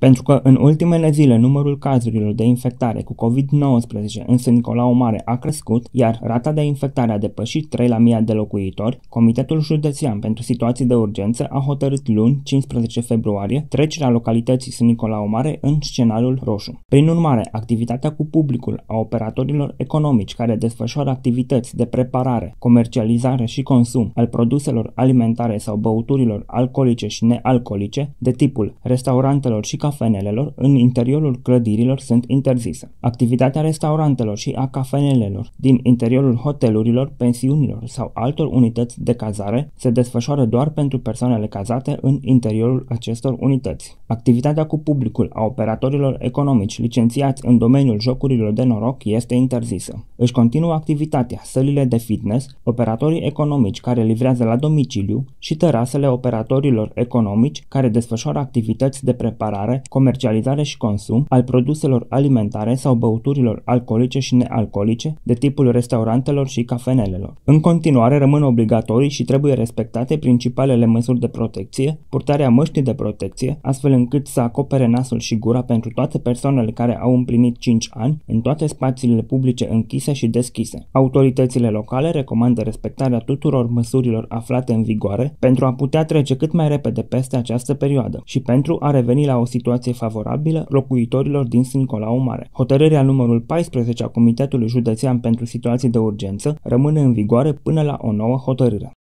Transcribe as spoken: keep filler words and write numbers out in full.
Pentru că în ultimele zile numărul cazurilor de infectare cu covid nouăsprezece în Sân Nicolau Mare a crescut, iar rata de infectare a depășit trei la mie de locuitori, Comitetul Județean pentru Situații de Urgență a hotărât luni, cincisprezece februarie, trecerea localității Sân Nicolau Mare în scenariul roșu. Prin urmare, activitatea cu publicul a operatorilor economici care desfășoară activități de preparare, comercializare și consum al produselor alimentare sau băuturilor alcoolice și nealcoolice, de tipul restaurantelor și cafenelelor, în interiorul clădirilor sunt interzise. Activitatea restaurantelor și a cafenelelor din interiorul hotelurilor, pensiunilor sau altor unități de cazare se desfășoară doar pentru persoanele cazate în interiorul acestor unități. Activitatea cu publicul a operatorilor economici licențiați în domeniul jocurilor de noroc este interzisă. Își continuă activitatea sălile de fitness, operatorii economici care livrează la domiciliu și terasele operatorilor economici care desfășoară activități de preparare, comercializare și consum al produselor alimentare sau băuturilor alcoolice și nealcoolice de tipul restaurantelor și cafenelelor. În continuare rămân obligatorii și trebuie respectate principalele măsuri de protecție, purtarea măștii de protecție, astfel încât să acopere nasul și gura pentru toate persoanele care au împlinit cinci ani în toate spațiile publice închise și deschise. Autoritățile locale recomandă respectarea tuturor măsurilor aflate în vigoare pentru a putea trece cât mai repede peste această perioadă și pentru a reveni la o situație favorabilă locuitorilor din Sân Nicolau Mare. Hotărârea numărul paisprezece a Comitetului Județean pentru Situații de Urgență rămâne în vigoare până la o nouă hotărâre.